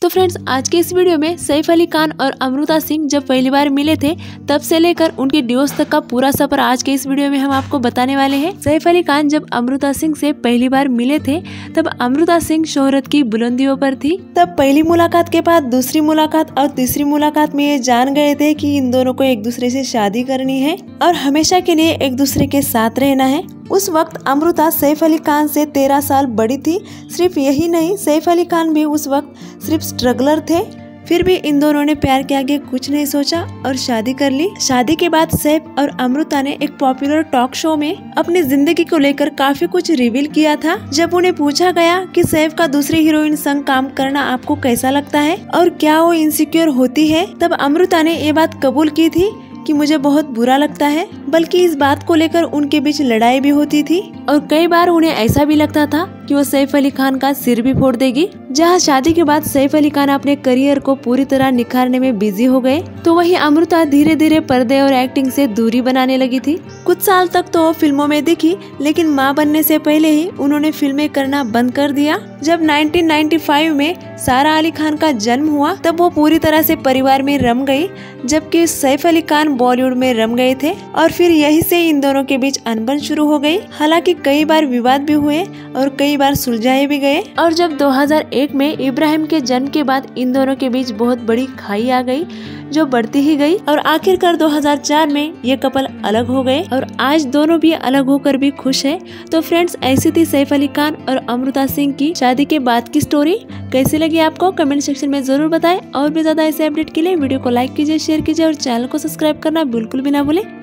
तो फ्रेंड्स, आज के इस वीडियो में सैफ अली खान और अमृता सिंह जब पहली बार मिले थे तब से लेकर उनके डिवोर्स तक का पूरा सफर आज के इस वीडियो में हम आपको बताने वाले हैं। सैफ अली खान जब अमृता सिंह से पहली बार मिले थे तब अमृता सिंह शोहरत की बुलंदियों पर थी। तब पहली मुलाकात के बाद दूसरी मुलाकात और तीसरी मुलाकात में ये जान गए थे कि इन दोनों को एक दूसरे से शादी करनी है और हमेशा के लिए एक दूसरे के साथ रहना है। उस वक्त अमृता सैफ अली खान से 13 साल बड़ी थी। सिर्फ यही नहीं, सैफ अली खान भी उस वक्त सिर्फ स्ट्रगलर थे। फिर भी इन दोनों ने प्यार के आगे कुछ नहीं सोचा और शादी कर ली। शादी के बाद सैफ और अमृता ने एक पॉपुलर टॉक शो में अपनी जिंदगी को लेकर काफी कुछ रिवील किया था। जब उन्हें पूछा गया कि सैफ का दूसरी हीरोइन संग काम करना आपको कैसा लगता है और क्या वो इनसिक्योर होती है, तब अमृता ने ये बात कबूल की थी कि मुझे बहुत बुरा लगता है। बल्कि इस बात को लेकर उनके बीच लड़ाई भी होती थी और कई बार उन्हें ऐसा भी लगता था कि वो सैफ अली खान का सिर भी फोड़ देगी। जहां शादी के बाद सैफ अली खान अपने करियर को पूरी तरह निखारने में बिजी हो गए, तो वहीं अमृता धीरे धीरे पर्दे और एक्टिंग से दूरी बनाने लगी थी। कुछ साल तक तो वो फिल्मों में दिखी, लेकिन मां बनने से पहले ही उन्होंने फिल्में करना बंद कर दिया। जब 1995 में सारा अली खान का जन्म हुआ तब वो पूरी तरह से परिवार में रम गई, जबकि सैफ अली खान बॉलीवुड में रम गए थे और फिर यही से इन दोनों के बीच अनबन शुरू हो गई। हालांकि कई बार विवाद भी हुए और कई बार सुलझाए भी गए। और जब 2001 में इब्राहिम के जन्म के बाद इन दोनों के बीच बहुत बड़ी खाई आ गई जो बढ़ती ही गई और आखिरकार 2004 में ये कपल अलग हो गए और आज दोनों भी अलग होकर भी खुश हैं। तो फ्रेंड्स, ऐसी थी सैफ अली खान और अमृता सिंह की शादी के बाद की स्टोरी। कैसी लगी आपको कमेंट सेक्शन में जरूर बताएं और भी ज्यादा ऐसे अपडेट के लिए वीडियो को लाइक कीजिए, शेयर कीजिए और चैनल को सब्सक्राइब करना बिल्कुल भी ना भूलें।